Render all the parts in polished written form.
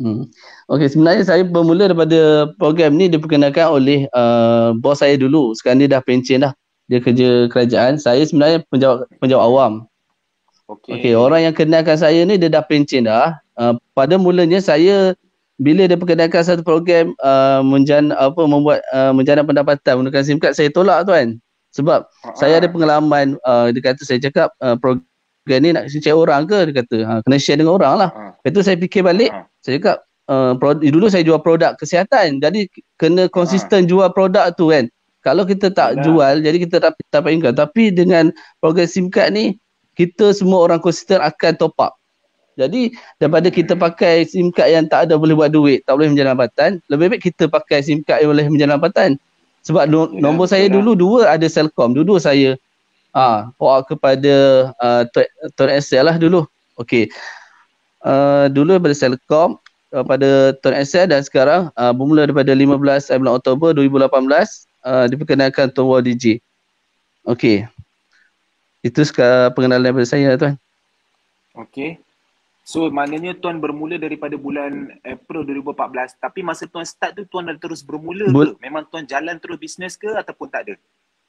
Okey, sebenarnya saya bermula daripada program ni diperkenalkan oleh bos saya dulu. Sekarang dia dah pencen dah. Dia kerja kerajaan. Saya sebenarnya penjawat awam. Okey, Okey. orang yang kenalkan saya ni dia dah pencen dah. Pada mulanya saya bila dia perkenalkan satu program membuat menjana pendapatan menggunakan SIM card, saya tolak tuan. Sebab saya ada pengalaman, dia kata, saya cakap program ni nak share orang ke, dia kata kena share dengan orang lah. Lepas tu saya fikir balik, saya cakap dulu saya jual produk kesihatan, jadi kena konsisten jual produk tu kan. Kalau kita tak Yalah. jual, jadi kita tak income. Tapi dengan program SIM card ni, kita semua orang konsisten akan top up. Jadi daripada kita pakai SIM card yang tak ada boleh buat duit, tak boleh menjana pendapatan, lebih baik kita pakai SIM card yang boleh menjana pendapatan. Sebab Yalah, nombor saya betul lah. dulu 2 ada Celcom. Dulu saya port kepada Tuan Excel lah dulu. Okey. Dulu daripada Celcom pada Tuan Excel, dan sekarang bermula daripada 15 bulan Oktober 2018 diperkenalkan Tuan Wal DJ. Okey. Itu pengenalan daripada saya tuan. Okey. So maknanya Tuan bermula daripada bulan April 2014, tapi masa Tuan start tu Tuan dah terus bermula ke? Memang Tuan jalan terus bisnes ke ataupun tak ada?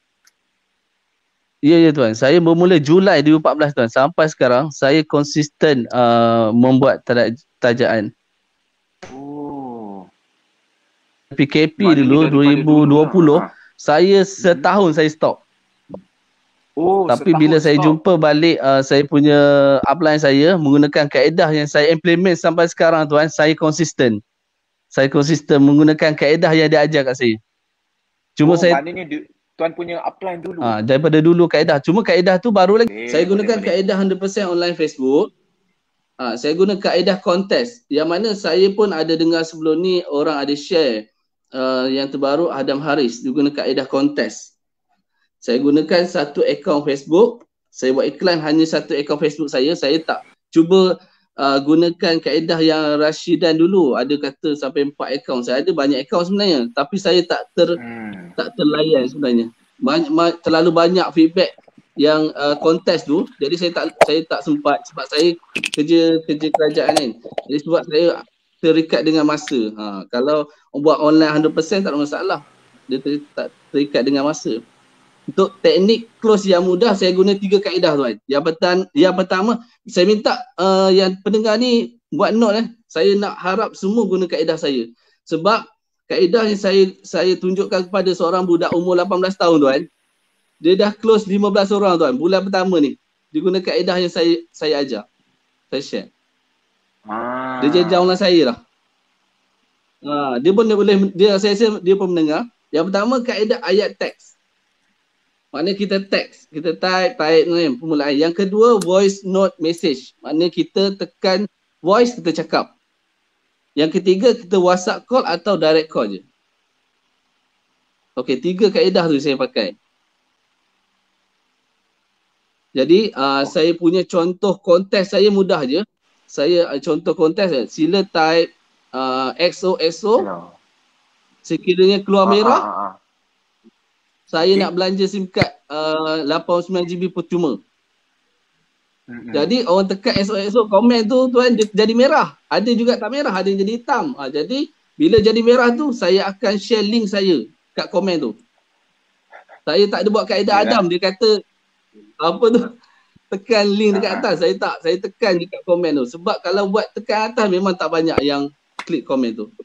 Ya tuan. Saya bermula Julai 2014 tuan. Sampai sekarang saya konsisten membuat tajaan. Oh. PKP Maknanya dulu daripada dulu 2020, lah. saya setahun saya stop. Oh, Tapi bila setahun saya stop. jumpa balik saya punya upline saya menggunakan kaedah yang saya implement sampai sekarang tuan, saya konsisten. Saya konsisten menggunakan kaedah yang dia ajar kat saya. Cuma Oh, saya maknanya Tuan punya upline dulu. daripada dulu kaedah. Cuma kaedah tu baru lagi. Saya Boleh, gunakan boleh. kaedah 100% online Facebook. Saya guna kaedah kontes. Yang mana saya pun ada dengar sebelum ni orang ada share yang terbaru, Adam Haris. Dia guna kaedah kontes. Saya gunakan satu akaun Facebook. Saya buat iklan hanya satu akaun Facebook saya. Saya tak cuba gunakan kaedah yang Rashidan dulu. Ada kata sampai 4 akaun. Saya ada banyak akaun sebenarnya. Tapi saya tak terlayan sebenarnya. Terlalu banyak feedback yang kontes tu. Jadi saya tak sempat sebab saya kerja kerajaan kan. Jadi sebab saya terikat dengan masa. Kalau buat online 100% tak ada masalah. Dia tak terikat dengan masa. Untuk teknik close yang mudah, saya guna 3 kaedah tuan. Yang pertama, saya minta yang pendengar ni buat note Saya nak harap semua guna kaedah saya. Sebab kaedah yang saya tunjukkan kepada seorang budak umur 18 tahun tuan, dia dah close 15 orang tuan. Bulan pertama ni, dia guna kaedah yang saya ajar. Saya share. Dia jadi download saya lah. Dia pun saya rasa dia pun mendengar. Yang pertama, kaedah ayat teks. Maknanya kita teks, kita type ni permulaan. Yang kedua, voice note message. Maknanya kita tekan voice, kita cakap. Yang ketiga, kita WhatsApp call atau direct call je. Okey, 3 kaedah tu saya pakai. Jadi, saya punya contoh kontes saya mudah je. Saya contoh kontes sila type XOXO. Sekiranya keluar merah, saya nak belanja SIM card 89GB percuma. Jadi orang tekan esok komen tu tuan dia jadi merah. Ada juga tak merah, ada yang jadi hitam. Jadi bila jadi merah tu saya akan share link saya kat komen tu. Saya tak ada buat kaedah Adam, dia kata apa tu tekan link dekat atas. Saya tekan dekat komen tu. Sebab kalau buat tekan atas memang tak banyak yang klik komen tu.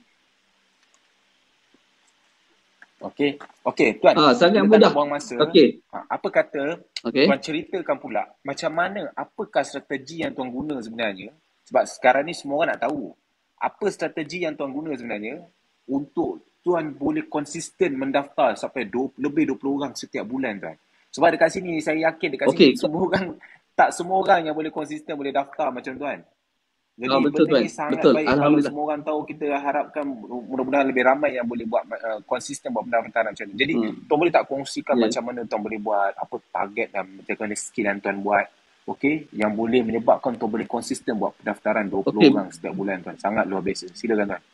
Okey tuan. Sangat kita mudah. Tak nak buang masa. Apa kata tuan ceritakan pula macam mana, apakah strategi yang tuan guna sebenarnya? Sebab sekarang ni semua orang nak tahu. Apa strategi yang tuan guna sebenarnya untuk tuan boleh konsisten mendaftar sampai lebih 20 orang setiap bulan tuan? Sebab dekat sini saya yakin sini tak semua orang yang boleh konsisten boleh daftar macam tuan. Jadi betul, benda tuan. ni sangat Betul. baik kalau semua orang tahu. Kita harapkan mudah-mudahan lebih ramai yang boleh buat konsisten buat pendaftaran macam ni. Jadi tuan boleh tak kongsikan macam mana tuan boleh buat, apa target dan macam mana skill yang tuan buat, yang boleh menyebabkan tuan boleh konsisten buat pendaftaran 20 orang setiap bulan tuan. Sangat luar biasa. Silakan tuan.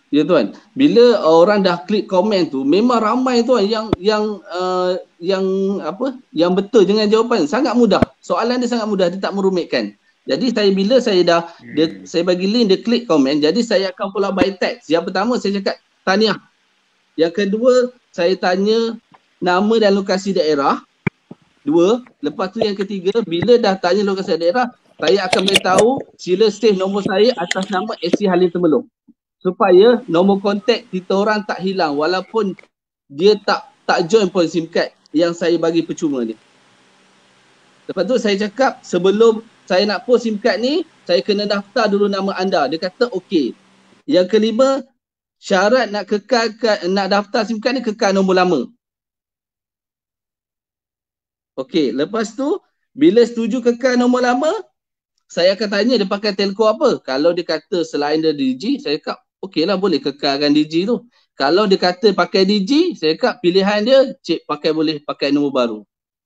Ya tuan, bila orang dah klik komen tu memang ramai tuan yang apa? Yang betul dengan jawapan. Sangat mudah. Soalan dia sangat mudah, dia tak merumitkan. Jadi bila saya dah saya bagi link, dia klik komen, jadi saya akan pula by text. Yang pertama saya cakap tahniah. Yang kedua saya tanya nama dan lokasi daerah. Dua, lepas tu yang ketiga, bila dah tanya lokasi daerah, saya akan beritahu sila save nombor saya atas nama AC Halim Temelong. Supaya nombor kontak kita orang tak hilang walaupun dia tak join pun SIM card yang saya bagi percuma ni. Lepas tu saya cakap sebelum saya nak post SIM card ni, saya kena daftar dulu nama anda. Dia kata okey. Yang kelima, syarat nak daftar SIM card ni kekal nombor lama. Okey, lepas tu bila setuju kekal nombor lama, saya akan tanya dia pakai telco apa. Kalau dia kata selain dia Digi, saya cakap okey lah, boleh kekalkan Digi tu. Kalau dia kata pakai Digi, saya cakap pilihan dia, cik boleh pakai nombor baru.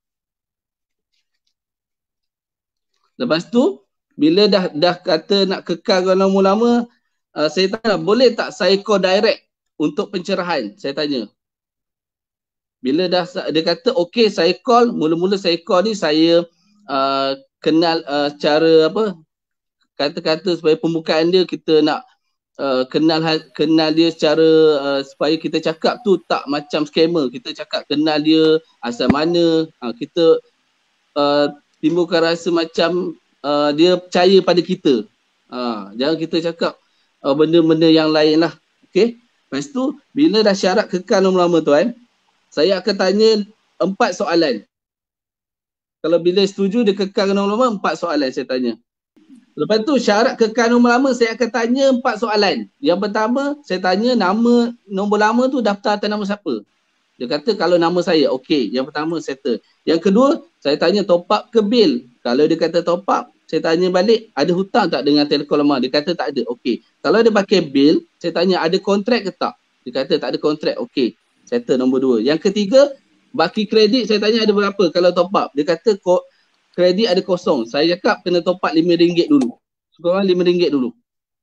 Lepas tu, bila dah kata nak kekalkan nombor lama, saya tanya, boleh tak saya call direct untuk pencerahan? Saya tanya. Bila dia kata okey saya call, mula-mula saya call ni saya kenal cara apa, kata-kata supaya pembukaan dia kita nak kenal dia secara supaya kita cakap tu tak macam scammer. Kita cakap kenal dia asal mana, kita timbulkan rasa macam dia percaya pada kita. Jangan kita cakap benda-benda yang lain lah. Okay. Lepas tu bila dah syarat kekal nombor lama tuan, saya akan tanya 4 soalan. Kalau bila setuju dia kekal nombor lama, 4 soalan saya tanya. Lepas tu syarat kekal nombor lama saya akan tanya 4 soalan. Yang pertama saya tanya nama nombor lama tu daftar atas nama siapa. Dia kata kalau nama saya, okey. Yang pertama settle. Yang kedua saya tanya top up ke bil. Kalau dia kata top up, saya tanya balik ada hutang tak dengan Telco lama. Dia kata tak ada, okey. Kalau dia pakai bil, saya tanya ada kontrak ke tak. Dia kata tak ada kontrak, okey. Settle nombor 2. Yang ketiga, baki kredit saya tanya ada berapa kalau top up. Dia kata kredit ada kosong. Saya cakap kena top up RM5 dulu. Sekurang RM5 dulu.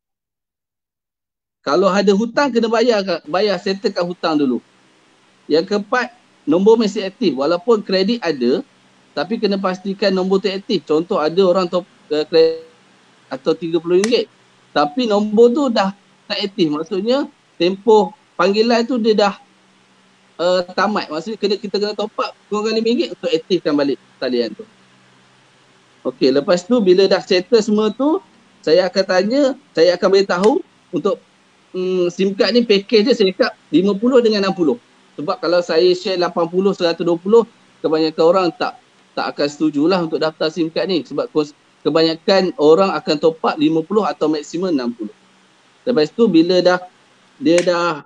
Kalau ada hutang kena bayar settlekan hutang dulu. Yang keempat, nombor mesti aktif. Walaupun kredit ada, tapi kena pastikan nombor tu aktif. Contoh ada orang top kredit atau RM30. Tapi nombor tu dah tak aktif. Maksudnya tempoh panggilan tu dia dah tamat. Maksudnya kita kena top up kurang RM5 untuk aktifkan balik talian tu. Okey, lepas tu bila dah settle semua tu, saya akan tanya, saya akan beritahu untuk SIM card ni package dia saya cakap 50 dengan 60. Sebab kalau saya share 80, 120, kebanyakan orang tak akan setujulah untuk daftar SIM card ni. Sebab kebanyakan orang akan top up 50 atau maksimum 60. Lepas tu bila dia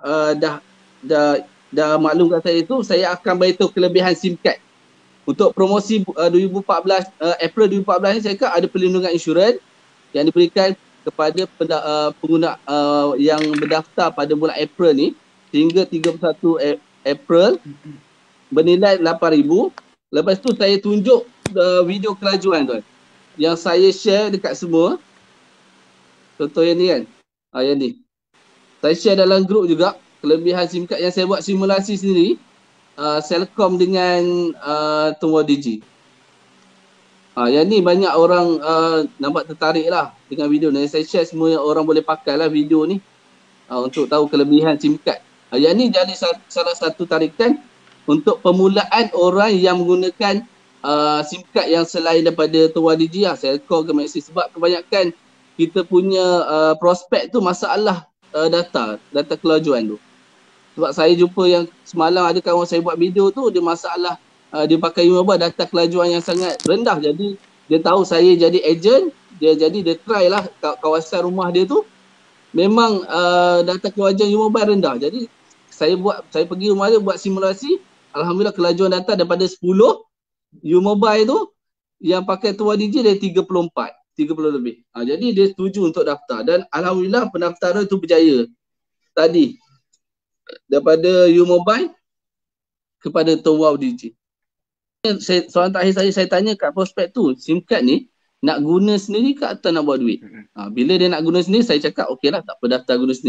dah maklumkan saya itu, saya akan beritahu kelebihan SIM card. Untuk promosi 2014 April 2014 ni saya kata ada perlindungan insurans yang diberikan kepada pengguna yang berdaftar pada bulan April ni sehingga 31 April bernilai RM8,000. Lepas tu saya tunjuk video kelajuan tuan yang saya share dekat semua. Contoh yang ni kan. Yang ni. Saya share dalam grup juga kelebihan SIM card yang saya buat simulasi sendiri. Celcom dengan Tumor Digi. Yang ni banyak orang nampak tertarik lah dengan video ni. Saya share semua orang boleh pakai lah video ni untuk tahu kelebihan SIM card. Yang ni jadi salah satu tarikan untuk permulaan orang yang menggunakan SIM card yang selain daripada Tumor Digi lah. Celcom ke Maxis. Sebab kebanyakan kita punya prospek tu masalah data kelajuan tu. Sebab saya jumpa yang semalam ada kawan saya buat video tu, dia masalah dia pakai U-Mobile data kelajuan yang sangat rendah. Jadi dia tahu saya jadi ejen, dia try lah kawasan rumah dia tu memang data kelajuan U-Mobile rendah. Jadi saya pergi rumah dia buat simulasi, alhamdulillah kelajuan data daripada 10 U-Mobile tu yang pakai Tua Digi dari 30 lebih. Jadi dia setuju untuk daftar dan alhamdulillah pendaftaran itu berjaya. Tadi daripada U-Mobile kepada Tua Digi. Soalan terakhir saya tanya kat prospek tu, SIM card ni nak guna sendiri ke atau nak buat duit? Bila dia nak guna sendiri, saya cakap okey lah, tak apa, daftar guna sendiri lah.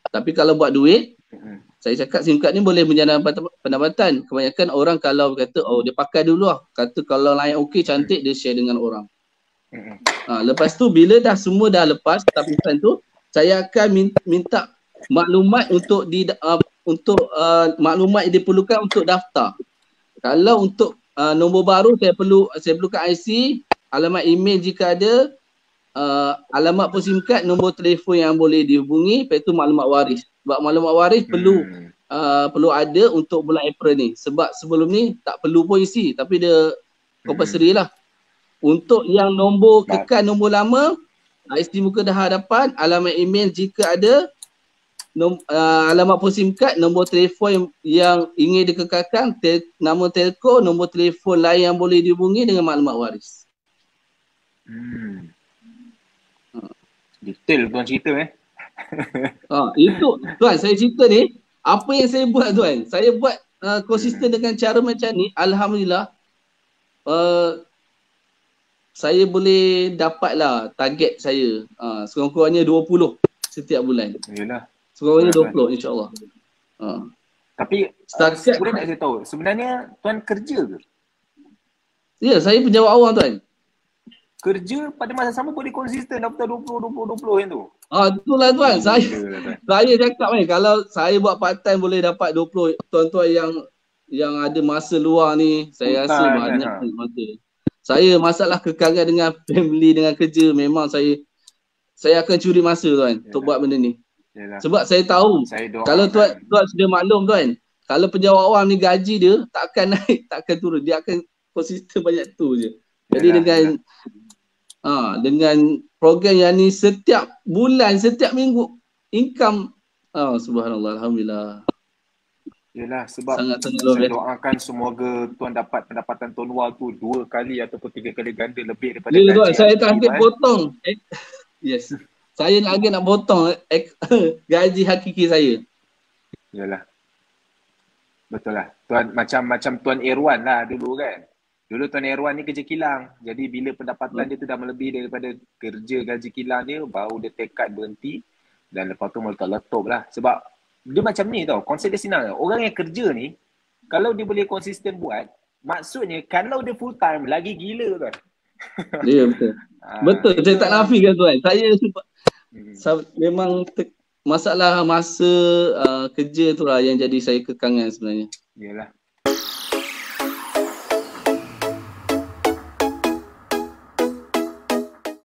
Tapi kalau buat duit, saya cakap SIM card ni boleh menjana pendapatan. Kebanyakan orang kalau kata, oh dia pakai dulu lah. Kata kalau layan okey, cantik, dia share dengan orang. Lepas tu bila dah semua dah lepas tapisan tu, saya akan minta maklumat untuk maklumat yang diperlukan untuk daftar. Kalau untuk nombor baru saya perlukan IC, alamat email jika ada, alamat pos SIM card, nombor telefon yang boleh dihubungi, lepas tu maklumat waris. Sebab maklumat waris perlu ada untuk bulan April ni. Sebab sebelum ni tak perlu pun isi, tapi dia compulsory lah. Untuk yang nombor kekal nombor lama, IC muka dah hadapan, alamat email jika ada, alamat pos SIM card, nombor telefon yang ingin dikekalkan, nama telco, nombor telefon lain yang boleh dihubungi dengan maklumat waris. Detail tuan cerita Itu tuan saya cerita ni, apa yang saya buat tuan, saya buat konsisten dengan cara macam ni. Alhamdulillah saya boleh dapatlah target saya, sekurang-kurangnya 20 setiap bulan. Yalah. Sekurang-kurangnya 20 insya-Allah. Tapi boleh nak saya tahu, sebenarnya tuan kerja ke? Ya, saya penjawat awam tuan. Kerja pada masa sama boleh konsisten daftar 20 yang tu. Itulah tuan. Saya cakap ni, kalau saya buat part time boleh dapat 20. Tuan-tuan yang ada masa luar ni, saya rasa banyak masa. Saya masalah kekangan dengan family, dengan kerja, memang saya akan curi masa tuan untuk buat benda ni. Sebab saya tahu, kalau tuan sudah maklum tuan, kalau penjawat awam ni gaji dia tak akan naik, tak akan turun. Dia akan konsisten banyak tu je. Jadi dengan program yang ni setiap bulan, setiap minggu income, subhanallah, alhamdulillah. Yalah, sebab saya doakan semoga tuan dapat pendapatan tonwal tu 2 kali ataupun 3 kali ganda lebih daripada gaji. Tuan, saya tak ambil potong. Yes. Saya lagi nak potong gaji hakiki saya. Yalah. Betul lah. Tuan macam Tuan Irwan lah dulu kan. Dulu Tuan Irwan ni kerja kilang. Jadi bila pendapatan dia tu dah melebihi daripada kerja gaji kilang dia, baru dia tekad berhenti dan lepas tu meletup lah. Sebab dia macam ni tau, konsep dia senang. Orang yang kerja ni, kalau dia boleh konsisten buat, maksudnya kalau dia full time, lagi gila tuan. Ya, betul. Betul, saya tak nafikan tuan. Saya memang masalah masa kerja tu lah yang jadi saya kekangan sebenarnya. Yalah.